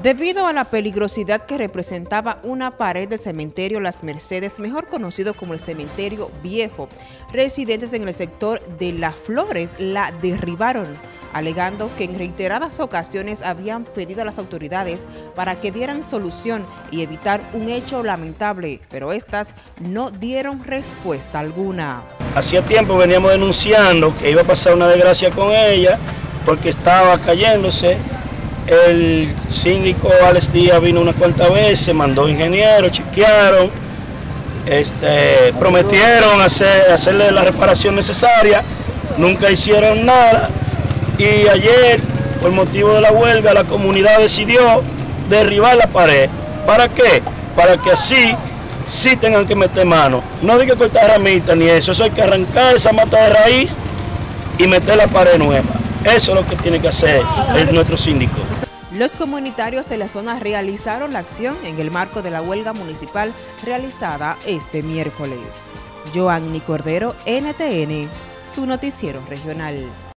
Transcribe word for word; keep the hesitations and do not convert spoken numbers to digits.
Debido a la peligrosidad que representaba una pared del cementerio Las Mercedes, mejor conocido como el Cementerio Viejo, residentes en el sector de Las Flores la derribaron, alegando que en reiteradas ocasiones habían pedido a las autoridades para que dieran solución y evitar un hecho lamentable, pero estas no dieron respuesta alguna. Hacía tiempo veníamos denunciando que iba a pasar una desgracia con ella porque estaba cayéndose. El síndico Alex Díaz vino unas cuantas veces, mandó ingenieros, chequearon, este, prometieron hacer, hacerle la reparación necesaria, nunca hicieron nada y ayer, por motivo de la huelga, la comunidad decidió derribar la pared. ¿Para qué? Para que así sí tengan que meter mano. No hay que cortar ramitas ni eso, eso hay que arrancar esa mata de raíz y meter la pared nueva. Eso es lo que tiene que hacer el, nuestro síndico. Los comunitarios de la zona realizaron la acción en el marco de la huelga municipal realizada este miércoles. Joanny Cordero, N T N, su noticiero regional.